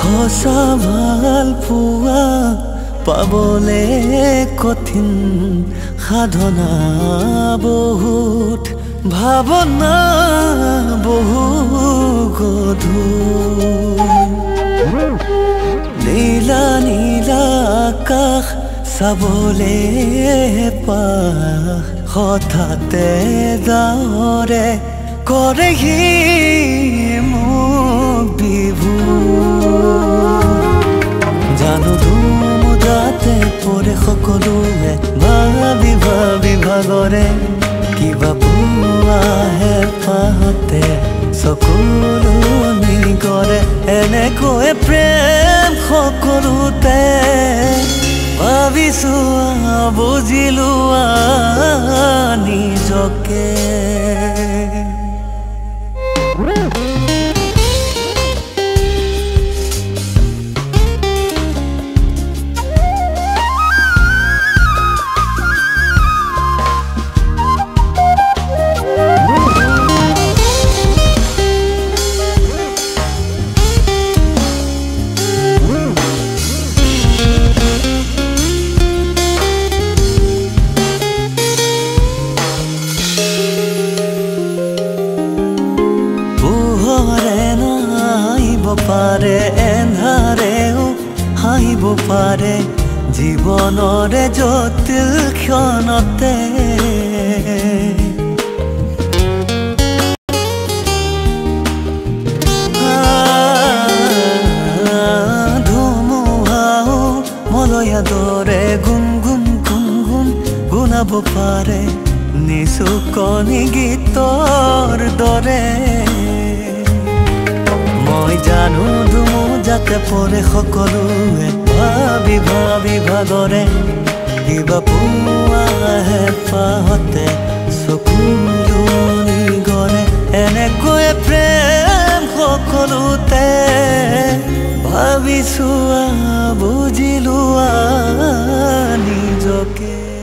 সঁচা ভাল পোৱা পাবলে কঠিন সাধনা বহুত ভাৱনা বহু গধুৰ নীলা নীলা আকাশ চাবলে পাহ হঠাতে ডাৱৰে কৰেহি মোক বিভোৰ জানো ধুমুদাতে পৰে সকলোৱে ভাবি ভাবি ভাগৰে কিবা পুৱাহে পাহতে চকুলনি কৰে এনেকৈ প্ৰেম সকলোতে ভাবিছো বুজিলো নিজকে পাৰে এন্ধাৰেও হাঁহিব পাৰে জীৱনৰে জটিল ক্ষণতে ধুমুহাও মলয়া দৰে গুণ গুণ গুণ গুণ গুণাব পাৰে নিচুকনি গীতৰ দৰে মই জানো ধুমুজাতে পৰে সকলোৱে ভাবি ভাবি ভাগৰে কিবা পুৱাহে পাহতে চকুলনি গৰে এনেকৈ প্ৰেম সকলোতে ভাবিছো বুজিলো নিজকে